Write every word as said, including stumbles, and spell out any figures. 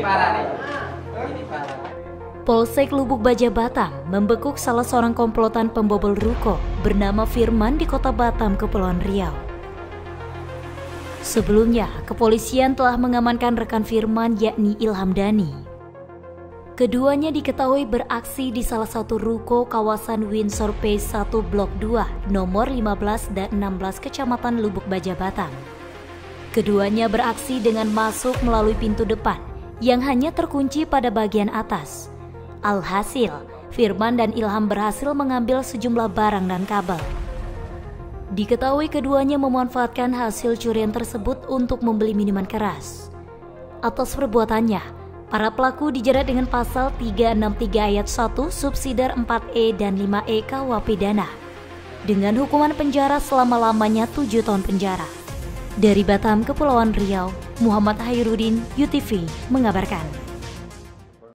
parah nih. Ini parah. Polsek Lubuk Baja Batam membekuk salah seorang komplotan pembobol ruko bernama Firman di Kota Batam, Kepulauan Riau. Sebelumnya, kepolisian telah mengamankan rekan Firman yakni Ilham Dhani. Keduanya diketahui beraksi di salah satu ruko kawasan Windsor Pace satu Blok dua, nomor lima belas dan enam belas Kecamatan Lubuk Baja Batam. Keduanya beraksi dengan masuk melalui pintu depan yang hanya terkunci pada bagian atas. Alhasil, Firman dan Ilham berhasil mengambil sejumlah barang dan kabel. Diketahui keduanya memanfaatkan hasil curian tersebut untuk membeli minuman keras. Atas perbuatannya, para pelaku dijerat dengan pasal tiga enam tiga ayat satu subsidiar empat E dan lima E K U H Pidana dengan hukuman penjara selama-lamanya tujuh tahun penjara. Dari Batam, Kepulauan Riau, Muhammad Hairudin, U T V mengabarkan.